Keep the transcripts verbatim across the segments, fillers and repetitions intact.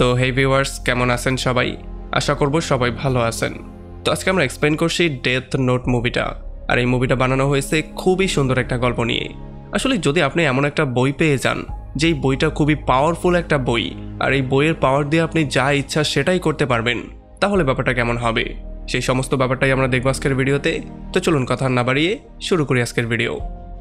তো হে ভিউয়ার্স, কেমন আছেন সবাই? আশা করব সবাই ভালো আছেন। তো আজকে আমরা এক্সপ্লেন করছি ডেথ নোট মুভিটা। আর এই মুভিটা বানানো হয়েছে খুবই সুন্দর একটা গল্প নিয়ে। আসলে যদি আপনি এমন একটা বই পেয়ে যান যেই বইটা খুবই পাওয়ারফুল একটা বই, আর এই বইয়ের পাওয়ার দিয়ে আপনি যা ইচ্ছা সেটাই করতে পারবেন, তাহলে ব্যাপারটা কেমন হবে সেই সমস্ত ব্যাপারটাই আমরা দেখব আজকের ভিডিওতে। তো চলুন কথা না বাড়িয়ে শুরু করি আজকের ভিডিও।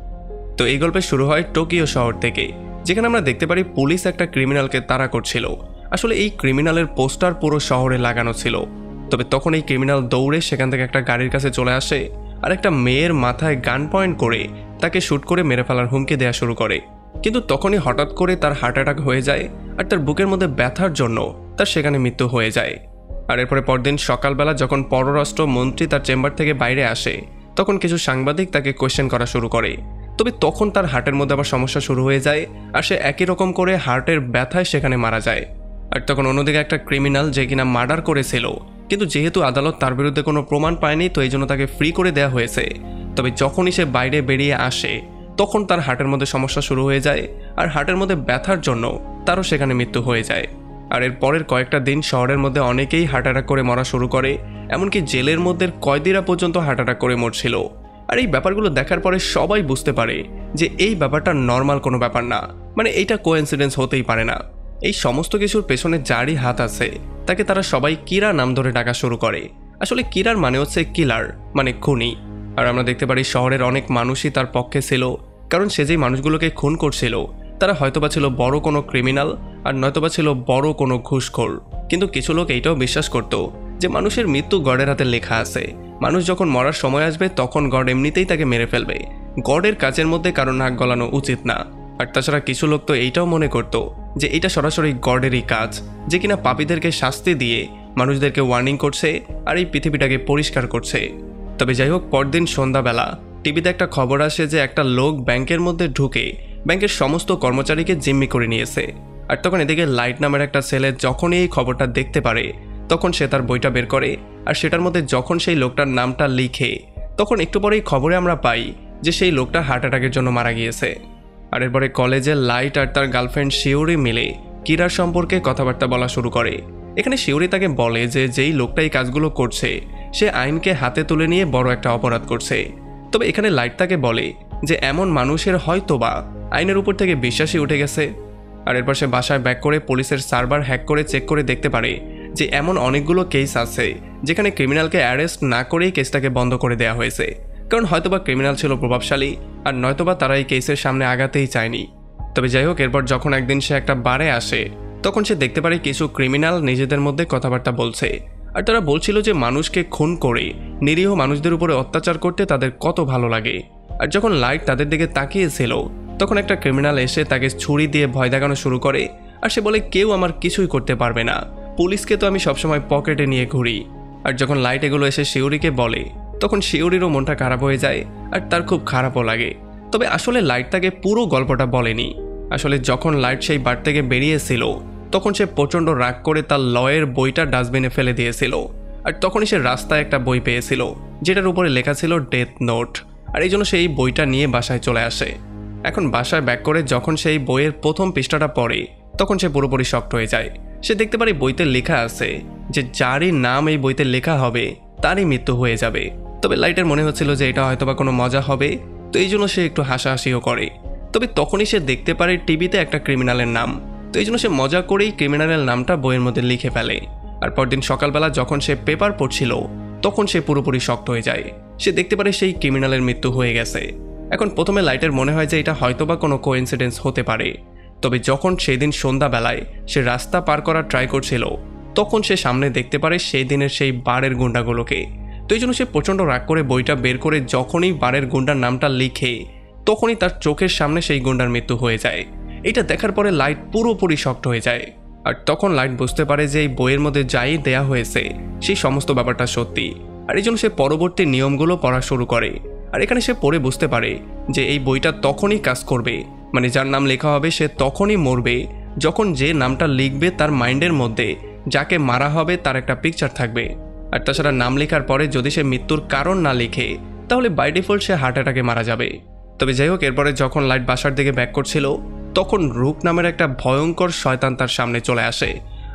তো এই গল্পে শুরু হয় টোকিও শহর থেকে, যেখানে আমরা দেখতে পারি পুলিশ একটা ক্রিমিনালকে তাড়া করছিল। আসলে এই ক্রিমিনালের পোস্টার পুরো শহরে লাগানো ছিল। তবে তখন এই ক্রিমিনাল দৌড়ে সেখান থেকে একটা গাড়ির কাছে চলে আসে আর একটা মেয়ের মাথায় গান পয়েন্ট করে তাকে শ্যুট করে মেরে ফেলার হুমকি দেওয়া শুরু করে। কিন্তু তখনই হঠাৎ করে তার হার্ট অ্যাটাক হয়ে যায় আর তার বুকের মধ্যে ব্যথার জন্য তার সেখানে মৃত্যু হয়ে যায়। আর এরপরে পরদিন সকালবেলা যখন পররাষ্ট্র মন্ত্রী তার চেম্বার থেকে বাইরে আসে, তখন কিছু সাংবাদিক তাকে কোয়েশ্চেন করা শুরু করে। তবে তখন তার হার্টের মধ্যে আবার সমস্যা শুরু হয়ে যায় আর সে একই রকম করে হার্টের ব্যথায় সেখানে মারা যায়। আর তখন অন্যদিকে একটা ক্রিমিনাল যে কিনা মার্ডার করেছিল, কিন্তু যেহেতু আদালত তার বিরুদ্ধে কোনো প্রমাণ পায়নি, তো এই জন্য তাকে ফ্রি করে দেওয়া হয়েছে। তবে যখনই সে বাইরে বেরিয়ে আসে তখন তার হার্টের মধ্যে সমস্যা শুরু হয়ে যায় আর হার্টের মধ্যে ব্যথার জন্য তারও সেখানে মৃত্যু হয়ে যায়। আর এর পরের কয়েকটা দিন শহরের মধ্যে অনেকেই হার্ট অ্যাটাক করে মরা শুরু করে, এমনকি জেলের মধ্যে কয়েদিরা পর্যন্ত হার্ট অ্যাটাক করে মরছিল। আর এই ব্যাপারগুলো দেখার পরে সবাই বুঝতে পারে যে এই ব্যাপারটা নর্মাল কোনো ব্যাপার না, মানে এইটা কোইন্সিডেন্স হতেই পারে না। এই সমস্ত কিছুর পেছনে যারই হাত আছে তাকে তারা সবাই কিরা নাম ধরে ডাকা শুরু করে। আসলে কিরার মানে হচ্ছে কিলার, মানে খুনি। আর আমরা দেখতে পারি শহরের অনেক মানুষই তার পক্ষে ছিল, কারণ সে যেই মানুষগুলোকে খুন করছিল তারা হয়তোবা ছিল বড় কোনো ক্রিমিনাল আর নয়তোবা ছিল বড় কোনো ঘুষখোর। কিন্তু কিছু লোক এইটাও বিশ্বাস করত যে মানুষের মৃত্যু গডের হাতে লেখা আছে, মানুষ যখন মরার সময় আসবে তখন গড এমনিতেই তাকে মেরে ফেলবে, গডের কাজের মধ্যে কারো নাক গলানো উচিত না। আর তাছাড়া কিছু লোক তো এইটাও মনে করত যে এটা সরাসরি গডেরই কাজ, যে কিনা পাপীদেরকে শাস্তি দিয়ে মানুষদেরকে ওয়ার্নিং করছে আর এই পৃথিবীটাকে পরিষ্কার করছে। তবে যাই হোক, পরদিন সন্ধ্যাবেলা টিভিতে একটা খবর আসে যে একটা লোক ব্যাংকের মধ্যে ঢুকে ব্যাংকের সমস্ত কর্মচারীকে জিম্মি করে নিয়েছে। আর তখন এদিকে লাইট নামের একটা ছেলে যখনই এই খবরটা দেখতে পারে তখন সে তার বইটা বের করে আর সেটার মধ্যে যখন সেই লোকটার নামটা লিখে, তখন একটু পরেই খবরে আমরা পাই যে সেই লোকটা হার্ট অ্যাটাকের জন্য মারা গিয়েছে। আর এরপরে কলেজে লাইট আর তার গার্লফ্রেন্ড শিউরি মিলে কিরার সম্পর্কে কথাবার্তা বলা শুরু করে। এখানে শিউরি তাকে বলে যে যেই লোকটা এই কাজগুলো করছে সে আইনকে হাতে তুলে নিয়ে বড় একটা অপরাধ করছে। তবে এখানে লাইট তাকে বলে যে এমন মানুষের হয়তোবা আইনের উপর থেকে বিশ্বাসই উঠে গেছে। আর এরপর সে বাসায় ব্যাক করে পুলিশের সার্ভার হ্যাক করে চেক করে দেখতে পারে যে এমন অনেকগুলো কেস আছে যেখানে ক্রিমিনালকে অ্যারেস্ট না করেই কেসটাকে বন্ধ করে দেওয়া হয়েছে, কারণ হয়তোবা ক্রিমিনাল ছিল প্রভাবশালী আর নয়তোবা তারা এই কেসের সামনে আগাতেই চায়নি। তবে যাই হোক, এরপর যখন একদিন সে একটা বারে আসে তখন সে দেখতে পারে কিছু ক্রিমিনাল নিজেদের মধ্যে কথাবার্তা বলছে। আর তারা বলছিল যে মানুষকে খুন করে নিরীহ মানুষদের উপরে অত্যাচার করতে তাদের কত ভালো লাগে। আর যখন লাইট তাদের দিকে তাকিয়েছিল তখন একটা ক্রিমিনাল এসে তাকে ছুরি দিয়ে ভয় দেখানো শুরু করে আর সে বলে কেউ আমার কিছুই করতে পারবে না, পুলিশকে তো আমি সবসময় পকেটে নিয়ে ঘুরি। আর যখন লাইট এগুলো এসে শিউরিকে বলে তখন শিউরিরও মনটা খারাপ হয়ে যায় আর তার খুব খারাপও লাগে। তবে আসলে লাইট তাকে পুরো গল্পটা বলেনি। আসলে যখন লাইট সেই বার থেকে বেরিয়েছিল তখন সে প্রচণ্ড রাগ করে তার লয়ের বইটা ডাস্টবিনে ফেলে দিয়েছিল। আর তখনই সে রাস্তায় একটা বই পেয়েছিল যেটার উপরে লেখা ছিল ডেথ নোট। আর এই জন্য সে এই বইটা নিয়ে বাসায় চলে আসে। এখন বাসায় ব্যাক করে যখন সেই বইয়ের প্রথম পৃষ্ঠাটা পড়ে তখন সে পুরোপুরি শকড হয়ে যায়। সে দেখতে পারে বইতে লেখা আছে যে যারই নাম এই বইতে লেখা হবে তারই মৃত্যু হয়ে যাবে। তবে লাইটের মনে হচ্ছিল যে এটা হয়তোবা কোনো মজা হবে, তো এই জন্য সে একটু হাসাহাসিও করে। তবে তখনই সে দেখতে পারে টিভিতে একটা ক্রিমিনালের নাম, তো এই জন্য সে মজা করেই ক্রিমিনালের নামটা বইয়ের মধ্যে লিখে ফেলে। আর পরদিন সকালবেলা যখন সে পেপার পড়ছিল তখন সে পুরোপুরি শকড হয়ে যায়। সে দেখতে পারে সেই ক্রিমিনালের মৃত্যু হয়ে গেছে। এখন প্রথমে লাইটের মনে হয় যে এটা হয়তোবা কোনো কোইন্সিডেন্স হতে পারে। তবে যখন সেই দিন সন্ধ্যাবেলায় সে রাস্তা পার করার ট্রাই করছিল তখন সে সামনে দেখতে পারে সেই দিনের সেই বারের গুন্ডাগুলোকে। তো এই জন্য সে প্রচণ্ড রাগ করে বইটা বের করে যখনই বারের গুন্ডার নামটা লিখে তখনই তার চোখের সামনে সেই গুন্ডার মৃত্যু হয়ে যায়। এটা দেখার পরে লাইট পুরোপুরি শকড হয়ে যায়। আর তখন লাইট বুঝতে পারে যে এই বইয়ের মধ্যে যাই দেয়া হয়েছে সেই সমস্ত ব্যাপারটা সত্যি। আর এই জন্য সে পরবর্তী নিয়মগুলো পড়া শুরু করে। আর এখানে সে পড়ে বুঝতে পারে যে এই বইটা তখনই কাজ করবে, মানে যার নাম লেখা হবে সে তখনই মরবে যখন যে নামটা লিখবে তার মাইন্ডের মধ্যে যাকে মারা হবে তার একটা পিকচার থাকবে। আর তাছাড়া নাম লেখার পরে যদি সে মৃত্যুর কারণ না লিখে তাহলে বাই ডিফল্ট সে হার্ট অ্যাটাকে মারা যাবে। তবে যাই হোক, এরপরে যখন লাইট বাসার দিকে ব্যাক করছিল তখন রুক নামের একটা ভয়ঙ্কর শয়তান তার সামনে চলে আসে।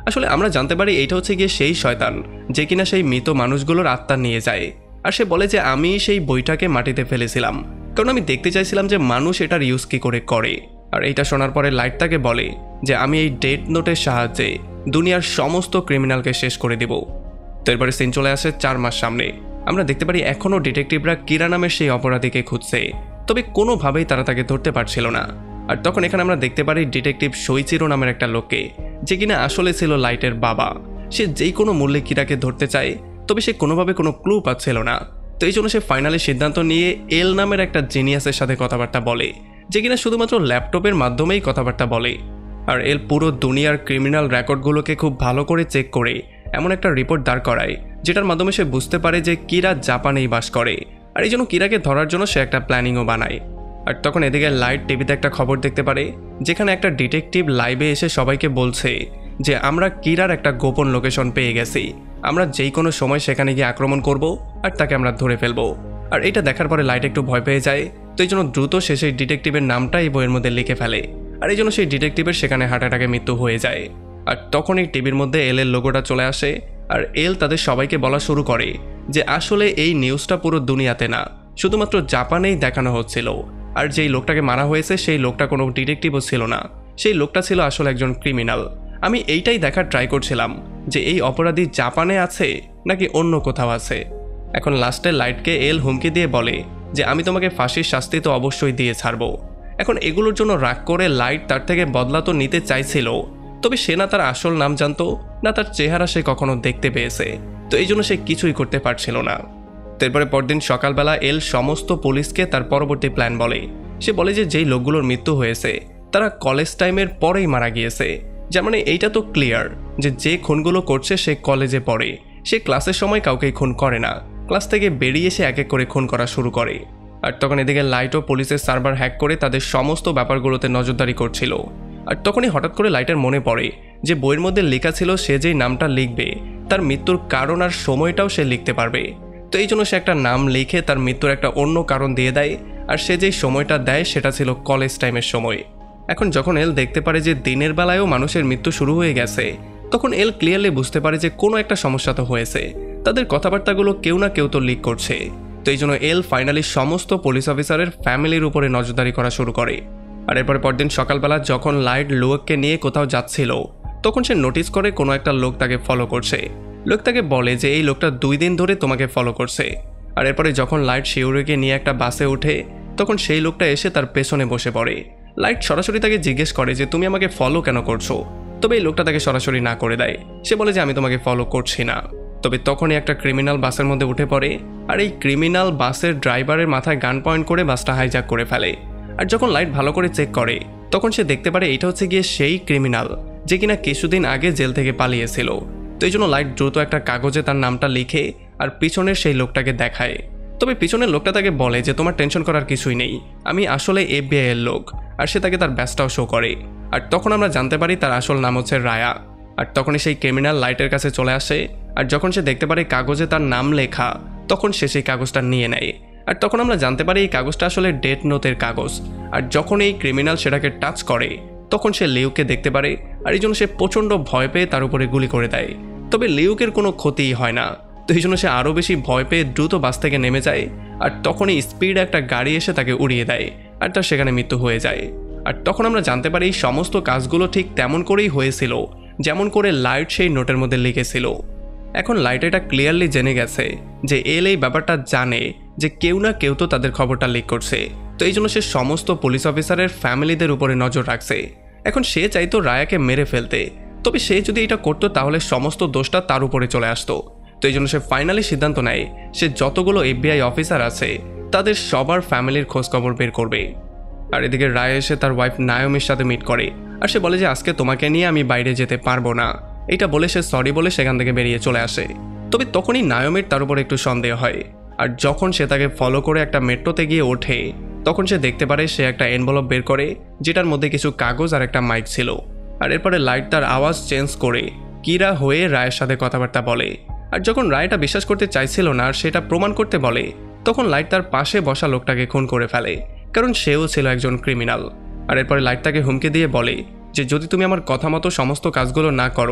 আসলে আমরা জানতে পারি এইটা হচ্ছে গিয়ে সেই শয়তান যে কিনা সেই মৃত মানুষগুলোর আত্মা নিয়ে যায়। আর সে বলে যে আমি সেই বইটাকে মাটিতে ফেলেছিলাম, কারণ আমি দেখতে চাইছিলাম যে মানুষ এটার ইউজ কি করে করে। আর এইটা শোনার পরে লাইট তাকে বলে যে আমি এই ডেথ নোটের সাহায্যে দুনিয়ার সমস্ত ক্রিমিনালকে শেষ করে দেব। তো এরপরে সিন চলে আসে চার মাস সামনে। আমরা দেখতে পারি এখনও ডিটেকটিভরা কিরা নামের সেই অপরাধীকে খুঁজছে, তবে কোনোভাবেই তারা তাকে ধরতে পারছিল না। আর তখন এখানে আমরা দেখতে পারি ডিটেকটিভ সইচিরো নামের একটা লোককে, যে কিনা আসলে ছিল লাইটের বাবা। সে যেই কোনো মূল্যে কিরাকে ধরতে চায়, তবে সে কোনোভাবে কোনো ক্লু পাচ্ছিল না। তো এই জন্য সে ফাইনালি সিদ্ধান্ত নিয়ে এল নামের একটা জিনিয়াসের সাথে কথাবার্তা বলে, যে কিনা শুধুমাত্র ল্যাপটপের মাধ্যমেই কথাবার্তা বলে। আর এল পুরো দুনিয়ার ক্রিমিনাল রেকর্ডগুলোকে খুব ভালো করে চেক করে এমন একটা রিপোর্ট দাঁড় করায়, যেটার মাধ্যমে সে বুঝতে পারে যে কিরা জাপানেই বাস করে। আর এই জন্য কিরাকে ধরার জন্য সে একটা প্ল্যানিংও বানায়। আর তখন এদিকে লাইট টিভিতে একটা খবর দেখতে পারে, যেখানে একটা ডিটেকটিভ লাইভে এসে সবাইকে বলছে যে আমরা কিরার একটা গোপন লোকেশন পেয়ে গেছি, আমরা যেই কোনো সময় সেখানে গিয়ে আক্রমণ করব আর তাকে আমরা ধরে ফেলবো। আর এটা দেখার পরে লাইট একটু ভয় পেয়ে যায়। তো এই জন্য দ্রুত সে সেই ডিটেকটিভের নামটা এই বইয়ের মধ্যে লিখে ফেলে। আর এই জন্য সেই ডিটেকটিভের সেখানে হার্ট অ্যাটাকে মৃত্যু হয়ে যায়। আর তখন এই টিভির মধ্যে এল এর লোগোটা চলে আসে। আর এল তাদের সবাইকে বলা শুরু করে যে আসলে এই নিউজটা পুরো দুনিয়াতে না, শুধুমাত্র জাপানেই দেখানো হচ্ছিল। আর যেই লোকটাকে মারা হয়েছে সেই লোকটা কোনো ডিটেকটিভও ছিল না, সেই লোকটা ছিল আসলে একজন ক্রিমিনাল। আমি এইটাই দেখার ট্রাই করছিলাম যে এই অপরাধী জাপানে আছে নাকি অন্য কোথাও আছে। এখন লাস্টে লাইটকে এল হুমকি দিয়ে বলে যে আমি তোমাকে ফাঁসির শাস্তি তো অবশ্যই দিয়ে ছাড়বো। এখন এগুলোর জন্য রাগ করে লাইট তার থেকে বদলা তো নিতে চাইছিল, তবে সে না তার আসল নাম জানতো, না তার চেহারা সে কখনো দেখতে পেয়েছে। তো এই জন্য সে কিছুই করতে পারছিল না। তারপরে পরদিন সকালবেলা এল সমস্ত পুলিশকে তার পরবর্তী প্ল্যান বলে। সে বলে যে যেই লোকগুলোর মৃত্যু হয়েছে তারা কলেজ টাইমের পরেই মারা গিয়েছে। যার মানে এইটা তো ক্লিয়ার যে যে খুনগুলো করছে সে কলেজে পড়ে, সে ক্লাসের সময় কাউকেই খুন করে না, ক্লাস থেকে বেরিয়ে এসে এক এক করে খুন করা শুরু করে। আর তখন এদিকে লাইটও পুলিশের সার্ভার হ্যাক করে তাদের সমস্ত ব্যাপারগুলোতে নজরদারি করছিল। আর তখনই হঠাৎ করে লাইটের মনে পড়ে যে বইয়ের মধ্যে লেখা ছিল সে যেই নামটা লিখবে তার মৃত্যুর কারণ আর সময়টাও সে লিখতে পারবে। তো এই জন্য সে একটা নাম লিখে তার মৃত্যুর একটা অন্য কারণ দিয়ে দেয়। আর সে যেই সময়টা দেয় সেটা ছিল কলেজ টাইমের সময়। এখন যখন এল দেখতে পারে যে দিনের বেলায়ও মানুষের মৃত্যু শুরু হয়ে গেছে, তখন এল ক্লিয়ারলি বুঝতে পারে যে কোনো একটা সমস্যা তো হয়েছে, তাদের কথাবার্তাগুলো কেউ না কেউ তো লিক করছে। তো এই জন্য এল ফাইনালি সমস্ত পুলিশ অফিসারের ফ্যামিলির উপরে নজরদারি করা শুরু করে। আর এরপরে পরদিন সকালবেলা যখন লাইট লুককে নিয়ে কোথাও যাচ্ছিল, তখন সে নোটিস করে কোনো একটা লোক তাকে ফলো করছে। লোক তাকে বলে যে এই লোকটা দুই দিন ধরে তোমাকে ফলো করছে। আর এরপরে যখন লাইট শিউরিকে নিয়ে একটা বাসে ওঠে, তখন সেই লোকটা এসে তার পেছনে বসে পড়ে। লাইট সরাসরি তাকে জিজ্ঞেস করে যে তুমি আমাকে ফলো কেন করছো, তবে এই লোকটা তাকে সরাসরি না করে দেয়। সে বলে যে আমি তোমাকে ফলো করছি না। তবে তখনই একটা ক্রিমিনাল বাসের মধ্যে উঠে পড়ে। আর এই ক্রিমিনাল বাসের ড্রাইভারের মাথায় গান পয়েন্ট করে বাসটা হাইজ্যাক করে ফেলে। আর যখন লাইট ভালো করে চেক করে, তখন সে দেখতে পারে এটা হচ্ছে গিয়ে সেই ক্রিমিনাল যে কিনা কিছুদিন আগে জেল থেকে পালিয়েছিল। তো এই জন্য লাইট দ্রুত একটা কাগজে তার নামটা লিখে আর পিছনের সেই লোকটাকে দেখায়। তবে পিছনের লোকটা তাকে বলে যে তোমার টেনশন করার কিছুই নেই, আমি আসলে এফবিআই এর লোক। আর সে তাকে তার ব্যাচটাও শো করে। আর তখন আমরা জানতে পারি তার আসল নাম হচ্ছে রায়া। আর তখনই সেই ক্রিমিনাল লাইটের কাছে চলে আসে। আর যখন সে দেখতে পারে কাগজে তার নাম লেখা, তখন সে সেই কাগজটা নিয়ে নেয়। আর তখন আমরা জানতে পারি এই কাগজটা আসলে ডেথ নোটের কাগজ। আর যখন এই ক্রিমিনাল সেটাকে টাচ করে, তখন সে লিউকে দেখতে পারে। আর এই জন্য সে প্রচণ্ড ভয় পেয়ে তার উপরে গুলি করে দেয়। তবে লিউকের কোনো ক্ষতিই হয় না। তো এই জন্য সে আরও বেশি ভয় পেয়ে দ্রুত বাস থেকে নেমে যায়। আর তখনই স্পিড একটা গাড়ি এসে তাকে উড়িয়ে দেয়, আর তার সেখানে মৃত্যু হয়ে যায়। আর তখন আমরা জানতে পারি এই সমস্ত কাজগুলো ঠিক তেমন করেই হয়েছিল যেমন করে লাইট সেই নোটের মধ্যে লিখেছিল। এখন লাইট এটা ক্লিয়ারলি জেনে গেছে যে এল এই ব্যাপারটা জানে যে কেউ না কেউ তো তাদের খবরটা লিক করছে। তো এই জন্য সে সমস্ত পুলিশ অফিসারের ফ্যামিলিদের উপরে নজর রাখছে। এখন সে চাইতো রায়াকে মেরে ফেলতে, তবে সে যদি এটা করতো তাহলে সমস্ত দোষটা তার উপরে চলে আসতো। তো এই জন্য সে ফাইনালি সিদ্ধান্ত নেয় সে যতগুলো এফবিআই অফিসার আছে তাদের সবার ফ্যামিলির খোঁজখবর বের করবে। আর এদিকে রায় এসে তার ওয়াইফ নায়োমির সাথে মিট করে। আর সে বলে যে আজকে তোমাকে নিয়ে আমি বাইরে যেতে পারবো না। এটা বলে সে সরি বলে সেখান থেকে বেরিয়ে চলে আসে। তবে তখনই নায়োমির তার উপর একটু সন্দেহ হয়। আর যখন সে তাকে ফলো করে একটা মেট্রোতে গিয়ে ওঠে, তখন সে দেখতে পারে সে একটা এনভেলপ বের করে, যেটার মধ্যে কিছু কাগজ আর একটা মাইক ছিল। আর এরপরে লাইট তার আওয়াজ চেঞ্জ করে কিরা হয়ে রায়ের সাথে কথাবার্তা বলে। আর যখন রায়টা বিশ্বাস করতে চাইছিল না আর সেটা প্রমাণ করতে বলে, তখন লাইট তার পাশে বসা লোকটাকে খুন করে ফেলে, কারণ সেও ছিল একজন ক্রিমিনাল। আর এরপরে লাইট তাকে হুমকি দিয়ে বলে যে যদি তুমি আমার কথা মতো সমস্ত কাজগুলো না করো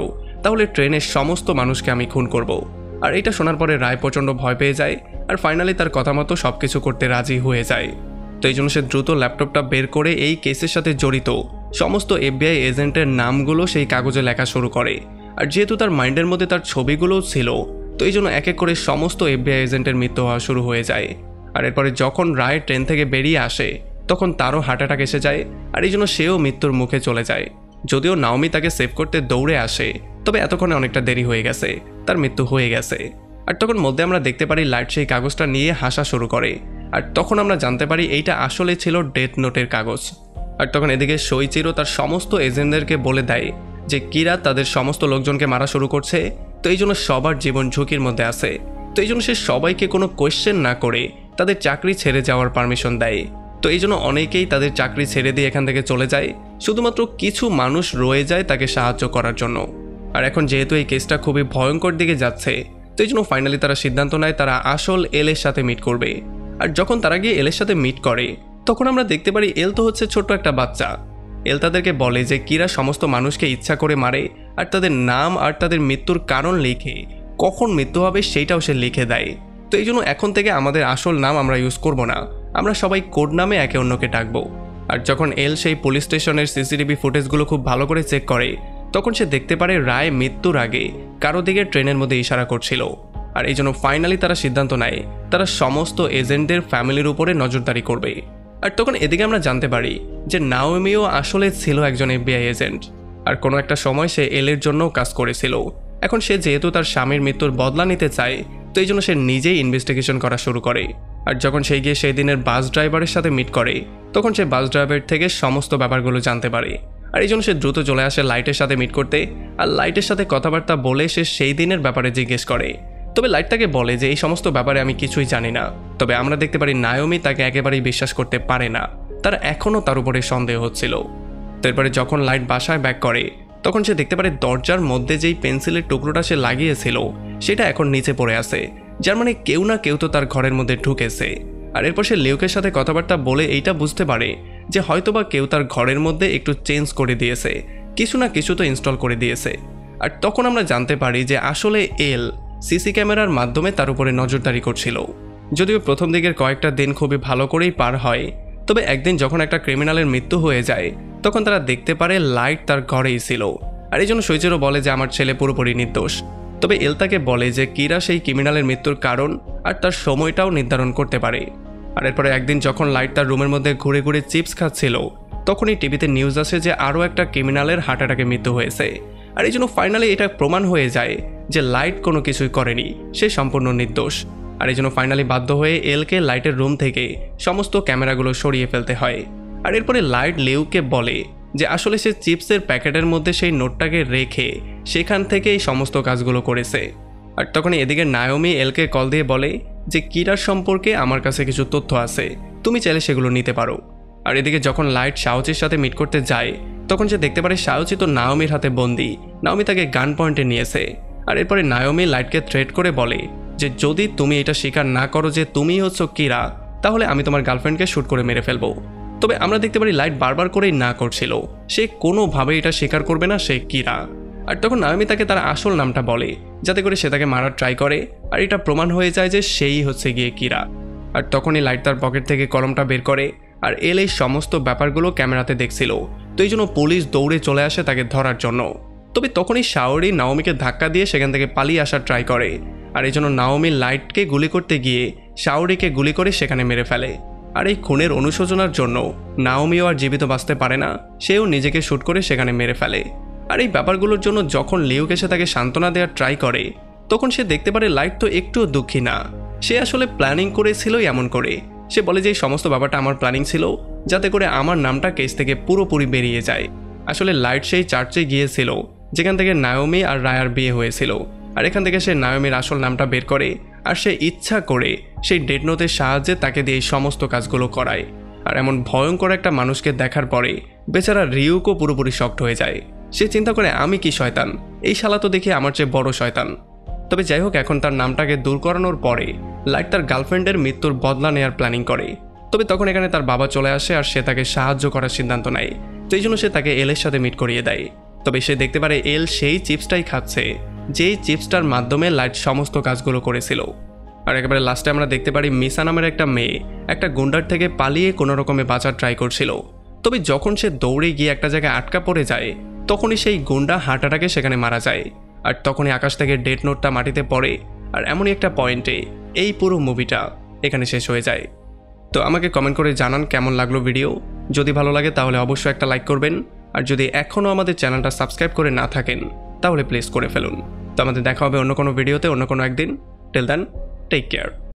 তাহলে ট্রেনের সমস্ত মানুষকে আমি খুন করব। আর এটা শোনার পরে রায় প্রচণ্ড ভয় পেয়ে যায় আর ফাইনালি তার কথা মতো সব কিছু করতে রাজি হয়ে যায়। তো এই জন্য সে দ্রুত ল্যাপটপটা বের করে এই কেসের সাথে জড়িত সমস্ত এফবিআই এজেন্টের নামগুলো সেই কাগজে লেখা শুরু করে। আর যেহেতু তার মাইন্ডের মধ্যে তার ছবিগুলোও ছিল, তো এই জন্য এক এক করে সমস্ত এফবিআই এজেন্টের মৃত্যু হওয়া শুরু হয়ে যায়। আর এরপরে যখন রায় ট্রেন থেকে বেরিয়ে আসে তখন তারও হার্ট অ্যাটাক এসে যায় আর এই জন্য সেও মৃত্যুর মুখে চলে যায়। যদিও নাওমি তাকে সেভ করতে দৌড়ে আসে, তবে এতক্ষণে অনেকটা দেরি হয়ে গেছে, তার মৃত্যু হয়ে গেছে। আর তখন মধ্যে আমরা দেখতে পারি লাইট সেই কাগজটা নিয়ে হাসা শুরু করে। আর তখন আমরা জানতে পারি এইটা আসলে ছিল ডেথ নোটের কাগজ। আর তখন এদিকে শৈচিরও তার সমস্ত এজেন্টদেরকে বলে দেয় যে কিরা তাদের সমস্ত লোকজনকে মারা শুরু করছে, তো এই জন্য সবার জীবন ঝুঁকির মধ্যে আছে। তো এই জন্য সে সবাইকে কোনো কোয়েশ্চেন না করে তাদের চাকরি ছেড়ে যাওয়ার পারমিশন দেয়। তো এই জন্য অনেকেই তাদের চাকরি ছেড়ে দিয়ে এখান থেকে চলে যায়, শুধুমাত্র কিছু মানুষ রয়ে যায় তাকে সাহায্য করার জন্য। আর এখন যেহেতু এই কেসটা খুবই ভয়ঙ্কর দিকে যাচ্ছে, তো এই জন্য ফাইনালি তারা সিদ্ধান্ত নেয় তারা আসল এলের সাথে মিট করবে। আর যখন তারা গিয়ে এলের সাথে মিট করে তখন আমরা দেখতে পারি এল তো হচ্ছে ছোট্ট একটা বাচ্চা। এল তাদেরকে বলে যে কিরা সমস্ত মানুষকে ইচ্ছা করে মারে আর তাদের নাম আর তাদের মৃত্যুর কারণ লিখে কখন মৃত্যু হবে সেইটাও সে লিখে দেয়। তো এই জন্য এখন থেকে আমাদের আসল নাম আমরা ইউজ করব না, আমরা সবাই কোড নামে একে অন্যকে ডাকবো। আর যখন এল সেই পুলিশ স্টেশনের সিসিটিভি ফুটেজগুলো খুব ভালো করে চেক করে তখন সে দেখতে পারে রায় মৃত্যুর আগে কারো দিকে ট্রেনের মধ্যে ইশারা করছিল। আর এই জন্য ফাইনালি তারা সিদ্ধান্ত নেয় তারা সমস্ত এজেন্টদের ফ্যামিলির উপরে নজরদারি করবে। আর তখন এদিকে আমরা জানতে পারি যে নাওমিও আসলে ছিল একজন এফবিআই এজেন্ট আর কোনো একটা সময় সে এলের জন্যও কাজ করেছিল। এখন সে যেহেতু তার স্বামীর মৃত্যুর বদলা নিতে চায়, তো এই জন্য সে নিজেই ইনভেস্টিগেশন করা শুরু করে। আর যখন সে গিয়ে সেই দিনের বাস ড্রাইভারের সাথে মিট করে তখন সে বাস ড্রাইভার থেকে সমস্ত ব্যাপারগুলো জানতে পারে। আর এই জন্য সে দ্রুত চলে আসে লাইটের সাথে মিট করতে আর লাইটের সাথে কথাবার্তা বলে সে সেই দিনের ব্যাপারে জিজ্ঞেস করে। তবে লাইট তাকে বলে যে এই সমস্ত ব্যাপারে আমি কিছুই জানি না। তবে আমরা দেখতে পারি নাওমি তাকে একেবারেই বিশ্বাস করতে পারে না, তার এখনও তার উপরে সন্দেহ হচ্ছিল। তো এরপরে যখন লাইট বাসায় ব্যাক করে তখন সে দেখতে পারে দরজার মধ্যে যেই পেন্সিলের টুকরোটা সে লাগিয়েছিল সেটা এখন নিচে পড়ে আছে, যার মানে কেউ না কেউ তো তার ঘরের মধ্যে ঢুকেছে। আর এরপর সে লিউকের সাথে কথাবার্তা বলে এইটা বুঝতে পারে যে হয়তোবা কেউ তার ঘরের মধ্যে একটু চেঞ্জ করে দিয়েছে, কিছু না কিছু তো ইনস্টল করে দিয়েছে। আর তখন আমরা জানতে পারি যে আসলে এল সিসি ক্যামেরার মাধ্যমে তার উপরে নজরদারি করছিল। যদিও প্রথম দিকের কয়েকটা দিন খুবই ভালো করেই পার হয়, তবে একদিন যখন একটা ক্রিমিনালের মৃত্যু হয়ে যায় তখন তারা দেখতে পারে লাইট তার ঘরেই ছিল। আর এই জন্য শৈচেরও বলে যে আমার ছেলে পুরোপুরি নির্দোষ। তবে এল তাকে বলে যে কিরা সেই ক্রিমিনালের মৃত্যুর কারণ আর তার সময়টাও নির্ধারণ করতে পারে। আর এরপরে একদিন যখন লাইট তার রুমের মধ্যে ঘুরে ঘুরে চিপস খাচ্ছিল তখনই টিভিতে নিউজ আসে যে আরও একটা ক্রিমিনালের হার্ট অ্যাটাকে মৃত্যু হয়েছে। আর এই জন্য ফাইনালি এটা প্রমাণ হয়ে যায় যে লাইট কোনো কিছুই করেনি, সে সম্পূর্ণ নির্দোষ। আর এই জন্য ফাইনালি বাধ্য হয়ে এলকে লাইটের রুম থেকে সমস্ত ক্যামেরাগুলো সরিয়ে ফেলতে হয়। আর এরপরে লাইট লিউকে বলে যে আসলে সে চিপসের প্যাকেটের মধ্যে সেই নোটটাকে রেখে সেখান থেকে এই সমস্ত কাজগুলো করেছে। আর তখন এদিকে নাওমি এলকে কল দিয়ে বলে যে কিরার সম্পর্কে আমার কাছে কিছু তথ্য আছে, তুমি চাইলে সেগুলো নিতে পারো। আর এদিকে যখন লাইট শাওচির সাথে মিট করতে যায় তখন সে দেখতে পারে শাওচি তো নাওমির হাতে বন্দি, নাওমি তাকে গান পয়েন্টে নিয়েছে। আর এরপরে নাওমি লাইটকে থ্রেট করে বলে যে যদি তুমি এটা স্বীকার না করো যে তুমিই হচ্ছ কিরা, তাহলে আমি তোমার গার্লফ্রেন্ডকে শ্যুট করে মেরে ফেলবো। তবে আমরা দেখতে পারি লাইট বারবার করেই না করছিল, সে কোনোভাবে এটা স্বীকার করবে না সে কিরা। আর তখন নাওমি তাকে তার আসল নামটা বলে যাতে করে সে তাকে মারার ট্রাই করে আর এটা প্রমাণ হয়ে যায় যে সেই হচ্ছে গিয়ে কিরা। আর তখনই লাইট তার পকেট থেকে কলমটা বের করে আর এল এই সমস্ত ব্যাপারগুলো ক্যামেরাতে দেখছিল, তো এই জন্য পুলিশ দৌড়ে চলে আসে তাকে ধরার জন্য। তবে তখনই শাওরি নাওমিকে ধাক্কা দিয়ে সেখান থেকে পালিয়ে আসার ট্রাই করে। আর এই জন্য নাওমি লাইটকে গুলি করতে গিয়ে শাওরিকে গুলি করে সেখানে মেরে ফেলে। আর এই খুনের অনুশোচনার জন্য নাওমিও আর জীবিত বাঁচতে পারে না, সেও নিজেকে শ্যুট করে সেখানে মেরে ফেলে। আর এই ব্যাপারগুলোর জন্য যখন লিউক এসে তাকে সান্ত্বনা দেওয়ার ট্রাই করে তখন সে দেখতে পারে লাইট তো একটুও দুঃখী না, সে আসলে প্ল্যানিং করেছিল এমন করে। সে বলে যে এই সমস্ত ব্যাপারটা আমার প্ল্যানিং ছিল যাতে করে আমার নামটা কেস থেকে পুরোপুরি বেরিয়ে যায়। আসলে লাইট সেই চার্চে গিয়েছিল যেখান থেকে নাওমি আর রায়ার বিয়ে হয়েছিল, আর এখান থেকে সে নাওমির আসল নামটা বের করে আর সে ইচ্ছা করে সেই ডেড নোটের সাহায্যে তাকে দিয়ে এই সমস্ত কাজগুলো করায়। আর এমন ভয়ঙ্কর একটা মানুষকে দেখার পরে বেচারা রিউকও পুরোপুরি শকড হয়ে যায়। সে চিন্তা করে আমি কি শয়তান, এই শালা তো দেখি আমার চেয়ে বড় শয়তান। তবে যাই হোক, এখন তার নামটাকে দূর করানোর পরে লাইট তার গার্লফ্রেন্ডের মৃত্যুর বদলা নেওয়ার প্ল্যানিং করে। তবে তখন এখানে তার বাবা চলে আসে আর সে তাকে সাহায্য করার সিদ্ধান্ত নেয়, তো এই জন্য সে তাকে এলের সাথে মিট করিয়ে দেয়। তবে সে দেখতে পারে এল সেই চিপসটাই খাচ্ছে যেই চিপসটার মাধ্যমে লাইট সমস্ত কাজগুলো করেছিল। আর একেবারে লাস্টে আমরা দেখতে পারি মিসা নামের একটা মেয়ে একটা গুন্ডার থেকে পালিয়ে কোনো রকমে বাঁচার ট্রাই করছিল। তবে যখন সে দৌড়ে গিয়ে একটা জায়গায় আটকা পড়ে যায় তখনই সেই গুন্ডা হার্ট অ্যাটাকে সেখানে মারা যায়। আর তখনই আকাশ থেকে ডেথ নোটটা মাটিতে পড়ে। আর এমনই একটা পয়েন্টে এই পুরো মুভিটা এখানে শেষ হয়ে যায়। তো আমাকে কমেন্ট করে জানান কেমন লাগলো ভিডিও। যদি ভালো লাগে তাহলে অবশ্যই একটা লাইক করবেন। আর যদি এখনও আমাদের চ্যানেলটা সাবস্ক্রাইব করে না থাকেন তাহলে প্লিজ করে ফেলুন। তো আমাদের দেখা হবে অন্য কোনো ভিডিওতে অন্য কোনো একদিন। Till then, take care.